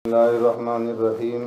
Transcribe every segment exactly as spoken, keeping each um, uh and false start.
بسم الله الرحمن الرحيم.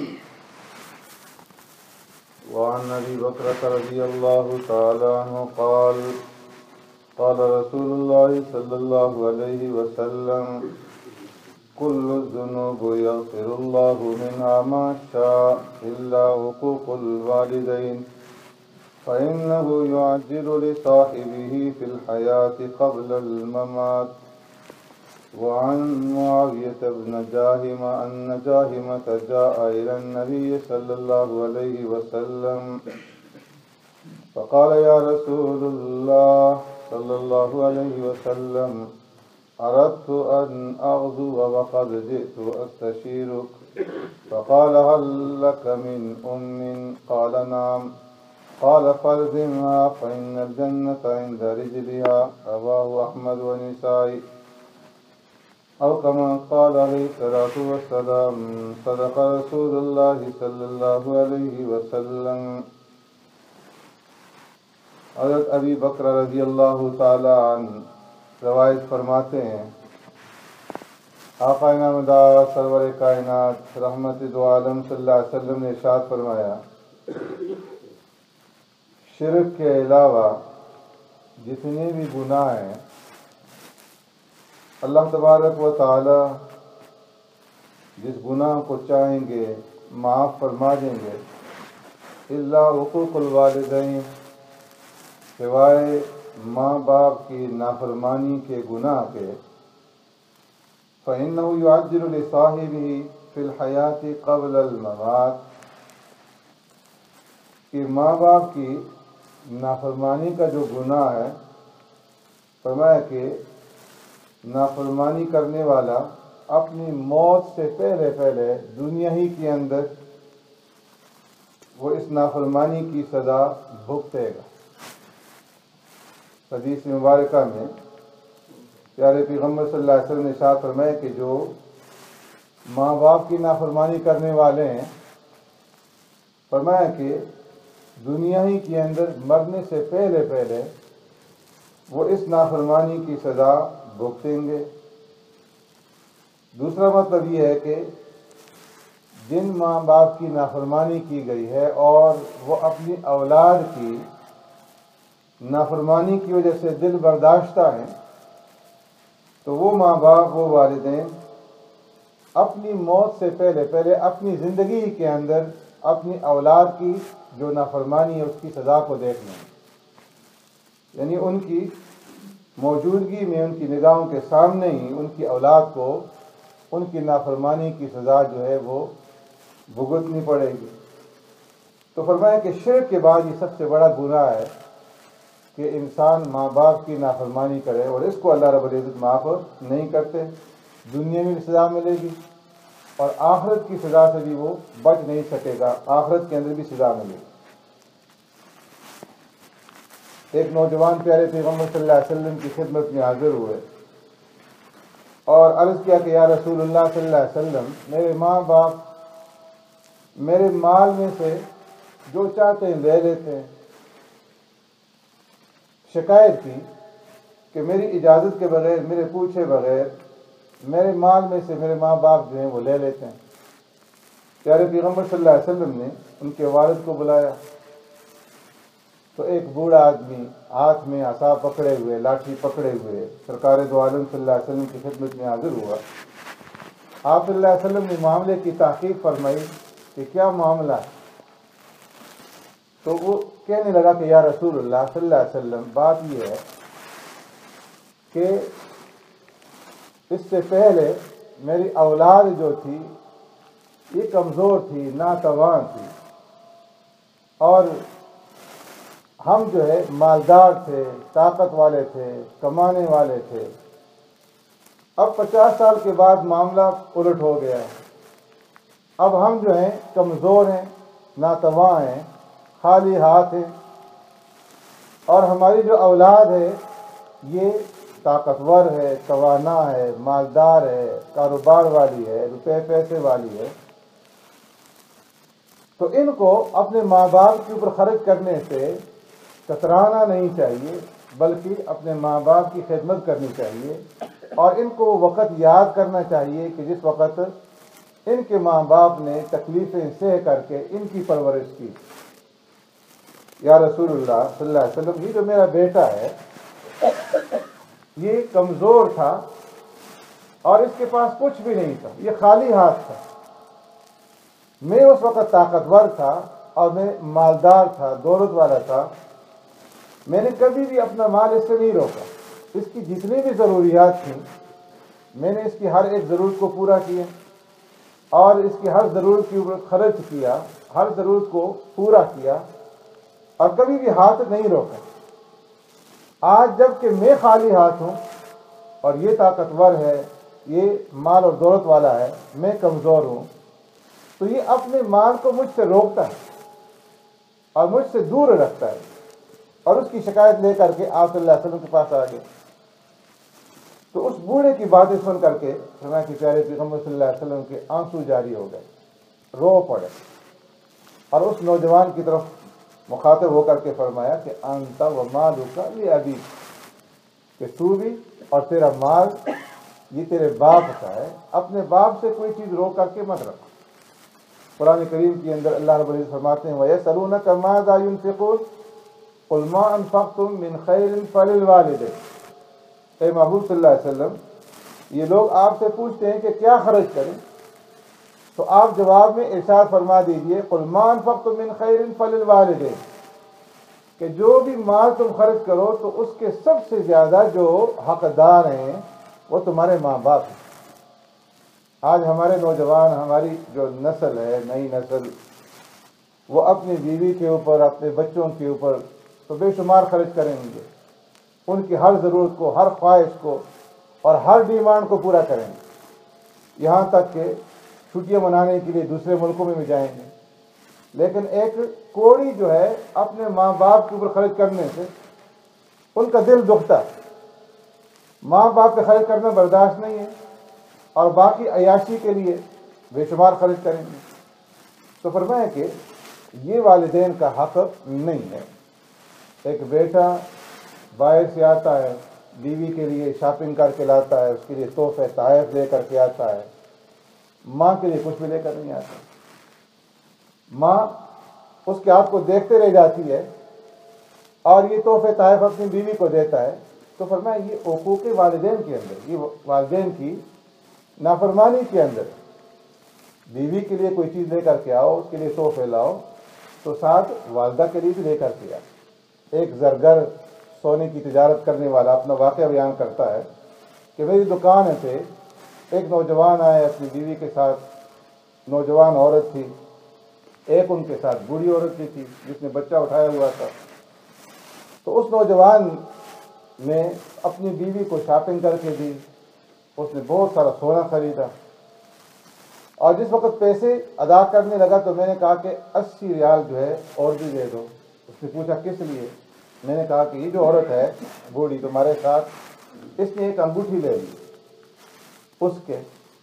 وعن أبي بكرة رضي الله تعالى عنه قال قال رسول الله صلى الله عليه وسلم: كل الذنوب يغفر الله منها ما شاء إلا حقوق الوالدين فإنه يعجل لصاحبه في الحياة قبل الممات. وعن معاوية بن جاهم أن جاهمة جاء إلى النبي صلى الله عليه وسلم فقال: يا رسول الله صلى الله عليه وسلم، أردت أن أغزو وقد جئت أستشيرك، فقال: هل لك من أم؟ قال: نعم. قال: فالزمها فإن الجنة عند رجلها. رواه أحمد والنسائي. أو كما قال عليه الصلاة والسلام: صدق رسول الله صلی اللہ علیہ وسلم. حضرت ابی بکر رضی اللہ تعالی عنہ روایت فرماتے ہیں، آقا نامدار سرور کائنات رحمت دو عالم صلی اللہ علیہ وسلم نے ارشاد فرمایا، شرک کے علاوہ جتنے بھی گناہ ہیں اللہ تبارک و تعالی جس گناہ کو چاہیں گے معاف فرما دیں گے، الا حقوق الوالدین، سوائے ماں باپ کی نافرمانی کے گناہ کے، فإنه يعجل لصاحبه في الحياة قبل الممات، کہ ماں باپ کی نافرمانی کا جو گناہ ہے، فرمایا کہ نافرمانی کرنے والا اپنی موت سے پہلے پہلے دنیا ہی کے اندر وہ اس نافرمانی کی سزا بھگتے گا۔ حدیث مبارکہ میں پیارے پیغمبر صلی اللہ علیہ وسلم نے ارشاد فرمایا کہ جو ماں باپ کی نافرمانی کرنے والے ہیں، فرمایا کہ دنیا ہی کے اندر مرنے سے پہلے پہلے وہ اس نافرمانی کی سزا بھگتیں گے۔ دوسرا مطلب یہ ہے کہ جن ماں باپ کی نافرمانی کی گئی ہے اور وہ اپنی اولاد کی نافرمانی کی وجہ سے دل برداشتہ ہیں، تو وہ ماں باپ، وہ والدین اپنی موت سے پہلے پہلے اپنی زندگی کے اندر اپنی اولاد کی جو نافرمانی ہے اس کی سزا کو دیکھ لیں، یعنی ان کی موجودگی میں ان کی نگاہوں کے سامنے ہی ان کی اولاد کو ان کی نافرمانی کی سزا جو ہے وہ بھگتنی پڑے گی۔ تو فرمایا کہ شرک کے بعد یہ سب سے بڑا گناہ ہے کہ انسان ماں باپ کی نافرمانی کرے، اور اس کو اللہ رب العزت معاف نہیں کرتے، دنیا میں بھی سزا ملے گی اور آخرت کی سزا سے بھی وہ بچ نہیں سکے گا، آخرت کے اندر بھی سزا ملے گی۔ ایک نوجوان پیارے پیغمبر صلی اللہ علیہ وسلم کی خدمت میں حاضر ہوئے اور عرض کیا کہ یا رسول اللہ صلی اللہ علیہ وسلم، میرے ماں باپ میرے مال میں سے جو چاہتے ہیں لے لیتے ہیں۔ شکایت کی کہ میری اجازت کے بغیر، میرے پوچھے بغیر میرے مال میں سے میرے ماں باپ جو ہیں وہ لے لیتے ہیں۔ پیارے پیغمبر صلی اللہ علیہ وسلم نے ان کے والد کو بلایا تو ایک بوڑھا آدمی ہاتھ میں عصا پکڑے ہوئے، لاٹھی پکڑے ہوئے سرکار دو عالم صلی اللہ علیہ وسلم کی خدمت میں حاضر ہوا۔ آپ صلی اللہ علیہ وسلم نے معاملے کی تحقیق فرمائی کہ کیا معاملہ ہے، تو وہ کہنے لگا کہ یا رسول اللہ صلی اللہ علیہ وسلم، بات یہ ہے کہ اس سے پہلے میری اولاد جو تھی یہ کمزور تھی، ناتوان تھی، اور ہم جو ہے مالدار تھے، طاقت والے تھے، کمانے والے تھے۔ اب پچاس سال کے بعد معاملہ الٹ ہو گیا ہے، اب ہم جو ہیں کمزور ہیں، ناتواں ہیں، خالی ہاتھ ہیں، اور ہماری جو اولاد ہے یہ طاقتور ہے، توانا ہے، مالدار ہے، کاروبار والی ہے، روپے پیسے والی ہے، تو ان کو اپنے ماں باپ کے اوپر خرچ کرنے سے کترانا نہیں چاہیے، بلکہ اپنے ماں باپ کی خدمت کرنی چاہیے، اور ان کو وہ وقت یاد کرنا چاہیے کہ جس وقت ان کے ماں باپ نے تکلیفیں سہ کر کے ان کی پرورش کی۔ یا رسول اللہ صلی اللہ علیہ وسلم، یہ جو میرا بیٹا ہے یہ کمزور تھا اور اس کے پاس کچھ بھی نہیں تھا، یہ خالی ہاتھ تھا۔ میں اس وقت طاقتور تھا اور میں مالدار تھا، دولت والا تھا، میں نے کبھی بھی اپنا مال اس سے نہیں روکا۔ اس کی جتنی بھی ضروریات تھیں میں نے اس کی ہر ایک ضرورت کو پورا کیا اور اس کی ہر ضرورت کے اوپر خرچ کیا، ہر ضرورت کو پورا کیا اور کبھی بھی ہاتھ نہیں روکا۔ آج جب کہ میں خالی ہاتھ ہوں اور یہ طاقتور ہے، یہ مال اور دولت والا ہے، میں کمزور ہوں، تو یہ اپنے مال کو مجھ سے روکتا ہے اور مجھ سے دور رکھتا ہے، اور اس کی شکایت لے کر کے آپ صلی اللہ علیہ وسلم کے پاس آ گئے۔ تو اس بوڑھے کی باتیں سن کر کے فرمایا کہ پیارے پیغمبر صلی اللہ علیہ وسلم کے آنسو جاری ہو گئے، رو پڑے، اور اس نوجوان کی طرف مخاطب ہو کر کے فرمایا کہ انت و مالک لابیک، کہ تو بھی اور تیرا مال یہ تیرے باپ کا ہے، اپنے باپ سے کوئی چیز رو کر کے مت رکھو۔ قرآن کریم کے اندر اللہ رب العزت فرماتے ہیں وَيَسْأَلُونَكَ مَاذَا يُنْفِقُونَ قُلْ مَا أَنفَقْتُم مِّن خَيْرٍ فَلِلْوَالِدَيْنِ۔ اے محبوب صلی اللہ علیہ وسلم، یہ لوگ آپ سے پوچھتے ہیں کہ کیا خرچ کریں، تو آپ جواب میں ارشاد فرما دیجئے قُلْ مَا أَنفَقْتُم مِّن خَيْرٍ فَلِلْوَالِدَيْنِ، کہ جو بھی مال تم خرچ کرو تو اس کے سب سے زیادہ جو حقدار ہیں وہ تمہارے ماں باپ ہیں۔ آج ہمارے نوجوان، ہماری جو نسل ہے، نئی نسل، وہ اپنی بیوی کے اوپر، اپنے بچوں کے اوپر تو بے شمار خرچ کریں گے، ان کی ہر ضرورت کو، ہر خواہش کو اور ہر ڈیمانڈ کو پورا کریں گے، یہاں تک کہ چھٹیاں منانے کے لیے دوسرے ملکوں میں بھی جائیں گے۔ لیکن ایک کوڑی جو ہے اپنے ماں باپ کے اوپر خرچ کرنے سے ان کا دل دکھتا ہے، ماں باپ پہ خرچ کرنا برداشت نہیں ہے اور باقی عیاشی کے لیے بے شمار خرچ کریں گے۔ تو فرمایا کہ یہ والدین کا حق نہیں ہے۔ ایک بیٹا باہر سے آتا ہے، بیوی کے لیے شاپنگ کر کے لاتا ہے، اس کے لیے تحفے تحائف لے کر کے آتا ہے، ماں کے لیے کچھ بھی لے کر نہیں آتا۔ ماں اس کے ہاتھ کو دیکھتے رہ جاتی ہے اور یہ تحفے تحائف اپنی بیوی کو دیتا ہے۔ تو فرمایا یہ حقوق والدین کے اندر، یہ والدین کی نافرمانی کے اندر، بیوی کے لیے کوئی چیز لے کر کے آؤ، اس کے لیے تحفے لاؤ، تو ساتھ والدہ کے لیے بھی لے کر کے آؤ۔ ایک زرگر سونے کی تجارت کرنے والا اپنا واقعہ بیان کرتا ہے کہ میری دکان پہ ایک نوجوان آئے اپنی بیوی کے ساتھ، نوجوان عورت تھی، ایک ان کے ساتھ بوڑھی عورت بھی تھی جس نے بچہ اٹھایا ہوا تھا۔ تو اس نوجوان نے اپنی بیوی کو شاپنگ کر کے دی، اس نے بہت سارا سونا خریدا، اور جس وقت پیسے ادا کرنے لگا تو میں نے کہا کہ اسی ریال جو ہے اور بھی دے دو۔ اس نے پوچھا کس لیے؟ میں نے کہا کہ یہ جو عورت ہے بوڑھی تمہارے ساتھ، اس نے ایک انگوٹھی لے لی اس کے،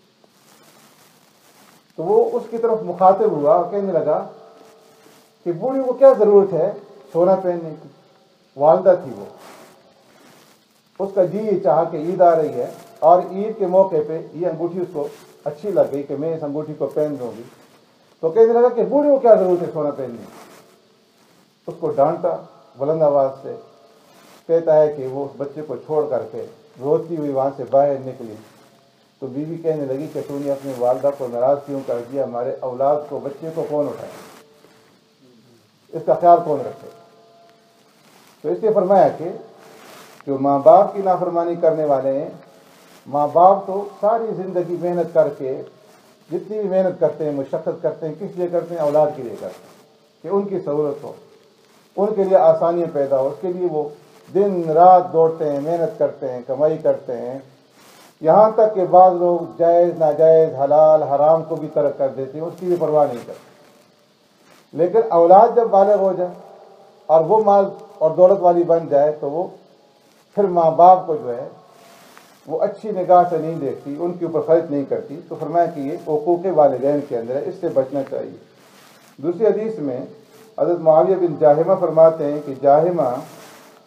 تو وہ اس کی طرف مخاطب ہوا اور کہنے لگا کہ بوڑھی کو کیا ضرورت ہے سونا پہننے کی، والدہ تھی وہ، اس کا جی یہ چاہا کہ عید آ رہی ہے اور عید کے موقع پہ یہ انگوٹھی اس کو اچھی لگ گئی کہ میں اس انگوٹھی کو پہن دوں گی، تو کہنے لگا کہ بوڑھی کو کیا ضرورت ہے سونا پہننے کی۔ اس کو ڈانٹا بلند آواز سے، کہتا ہے کہ وہ اس بچے کو چھوڑ کر کے روتی ہوئی وہاں سے باہر نکلی۔ تو بیوی کہنے لگی کہ تو نے اپنی والدہ کو ناراض کیوں کر دیا، ہمارے اولاد کو، بچے کو کون اٹھائے، اس کا خیال کون رکھے۔ تو اس لیے فرمایا کہ جو ماں باپ کی نافرمانی کرنے والے ہیں، ماں باپ تو ساری زندگی محنت کر کے، جتنی بھی محنت کرتے ہیں، مشقت کرتے ہیں، کس لیے کرتے ہیں؟ اولاد کے لیے کرتے ہیں کہ ان کی سہولت ہو، ان کے لیے آسانیاں پیدا ہو، اس کے لیے وہ دن رات دوڑتے ہیں، محنت کرتے ہیں، کمائی کرتے ہیں، یہاں تک کہ بعض لوگ جائز ناجائز حلال حرام کو بھی ترک کر دیتے ہیں، اس کی بھی پرواہ نہیں کرتے۔ لیکن اولاد جب بالغ ہو جائے اور وہ مال اور دولت والی بن جائے تو وہ پھر ماں باپ کو جو ہے وہ اچھی نگاہ سے نہیں دیکھتی، ان کے اوپر خرچ نہیں کرتی۔ تو فرمایا کہ یہ حقوق والدین کے اندر ہے، اس سے بچنا چاہیے۔ دوسری حدیث میں حضرت معاویہ بن جاہمہ فرماتے ہیں کہ جاہمہ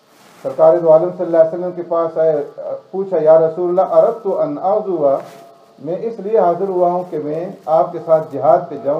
سرکار دو عالم صلی اللہ علیہ وسلم کے پاس آئے، پوچھا یا رسول اللہ اردت ان اغزو میں اس لیے حاضر ہوا ہوں کہ میں آپ کے ساتھ جہاد پہ جاؤں،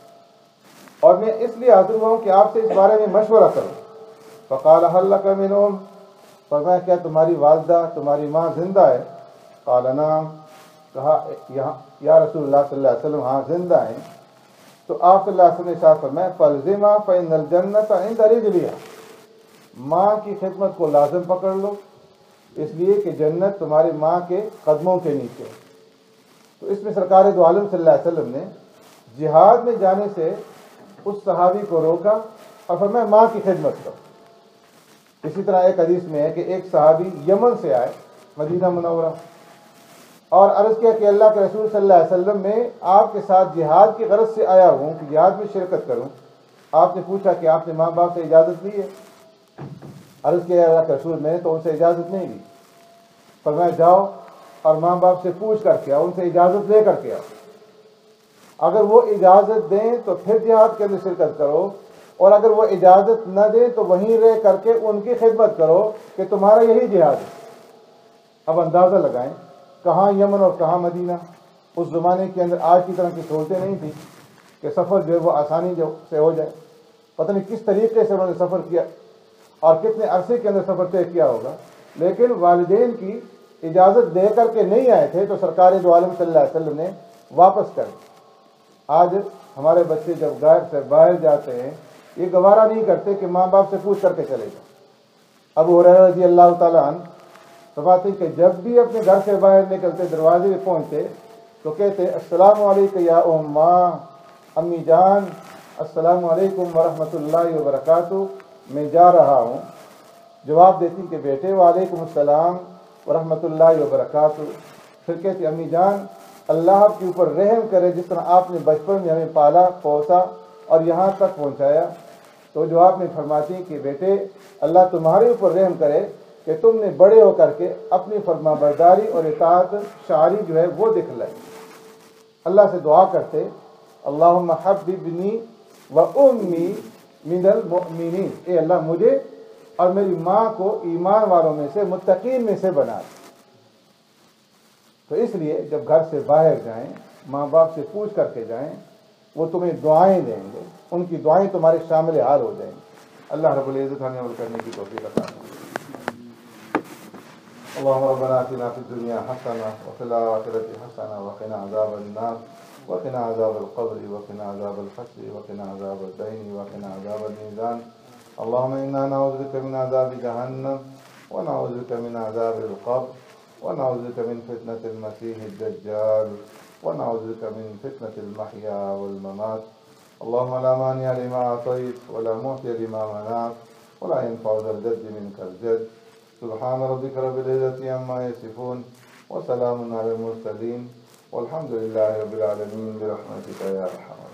اور میں اس لیے حاضر ہوا ہوں کہ آپ سے اس بارے میں مشورہ کروں۔ فقال هل لك من ام، فرمایا کیا تمہاری والدہ تمہاری ماں زندہ ہے؟ قال نعم، کہا یا رسول اللہ صلی اللہ علیہ وسلم ہاں زندہ ہیں۔ تو آپ صلی اللہ علیہ وسلم نے ارشاد فرمایا فالزمها فإن الجنة عند رجلها، ماں کی خدمت کو لازم پکڑ لو، اس لیے کہ جنت تمہاری ماں کے قدموں کے نیچے۔ تو اس میں سرکار دو عالم صلی اللہ علیہ وسلم نے جہاد میں جانے سے اس صحابی کو روکا اور فرمایا ماں کی خدمت کرو۔ اسی طرح ایک حدیث میں ہے کہ ایک صحابی یمن سے آئے مدینہ منورہ اور عرض کیا کہ اللہ کے رسول صلی اللہ علیہ وسلم میں آپ کے ساتھ جہاد کی غرض سے آیا ہوں کہ جہاد میں شرکت کروں۔ آپ نے پوچھا کہ آپ نے ماں باپ سے اجازت لی ہے؟ عرض کیا اللہ کے رسول میں نے تو ان سے اجازت نہیں لی۔ فرمایا جاؤ اور ماں باپ سے پوچھ کر کے آؤ، ان سے اجازت لے کر کے آؤ، اگر وہ اجازت دیں تو پھر جہاد کے اندر شرکت کرو، اور اگر وہ اجازت نہ دیں تو وہیں رہ کر کے ان کی خدمت کرو کہ تمہارا یہی جہاد ہے۔ اب اندازہ لگائیں کہاں یمن اور کہاں مدینہ۔ اس زمانے کے اندر آج کی طرح کی سہولتیں نہیں تھیں کہ سفر جو ہے وہ آسانی جو سے ہو جائے۔ پتہ نہیں کس طریقے سے انہوں نے سفر کیا اور کتنے عرصے کے اندر سفر طے کیا ہوگا، لیکن والدین کی اجازت دے کر کے نہیں آئے تھے تو سرکار دو عالم صلی اللہ علیہ وسلم نے واپس کر دی۔ آج ہمارے بچے جب گھر سے باہر جاتے ہیں یہ گوارا نہیں کرتے کہ ماں باپ سے پوچھ کر کے چلے جائیں۔ ابو ہریرہ رضی اللہ تعالیٰ عنہ فرماتے کہ جب بھی اپنے گھر سے باہر نکلتے دروازے میں پہنچتے تو کہتے السلام علیکم یا اماں، امی جان السلام علیکم ورحمۃ اللہ وبرکاتہ، میں جا رہا ہوں۔ جواب دیتی کہ بیٹے وعلیکم السلام ورحمۃ اللہ وبرکاتہ۔ پھر کہتی امی جان اللہ آپ کے اوپر رحم کرے، جس طرح آپ نے بچپن میں ہمیں پالا پوسا اور یہاں تک پہنچایا۔ تو جواب میں فرماتی کہ بیٹے اللہ تمہارے اوپر رحم کرے کہ تم نے بڑے ہو کر کے اپنی فرما برداری اور اطاعت شعاری جو ہے وہ دکھلائی۔ اللہ سے دعا کرتے اللہم حببنی و امی من المؤمنین، اے اللہ مجھے اور میری ماں کو ایمان والوں میں سے متقین میں سے بنا دے۔ تو اس لیے جب گھر سے باہر جائیں ماں باپ سے پوچھ کر کے جائیں، وہ تمہیں دعائیں دیں گے، ان کی دعائیں تمہارے شامل حال ہو جائیں گی۔ اللہ رب العزت ہمیں عمل کرنے کی توفیق عطا فرمائے۔ اللهم ربنا آتنا في الدنيا حسنة وفي الآخرة حسنة وقنا عذاب النار وقنا عذاب القبر وقنا عذاب الحشر وقنا عذاب الدين وقنا عذاب الميزان. اللهم إنا نعوذ بك من عذاب جهنم ونعوذ بك من عذاب القبر ونعوذ بك من فتنة المسيح الدجال ونعوذ بك من فتنة المحيا والممات. اللهم لا مانع لما أعطيت ولا معطي لما منعت ولا ينفع ذا الجد منك الجد. سبحان ربك رب العزة عما يصفون وسلام على المرسلين والحمد لله رب العالمين برحمتك يا أرحم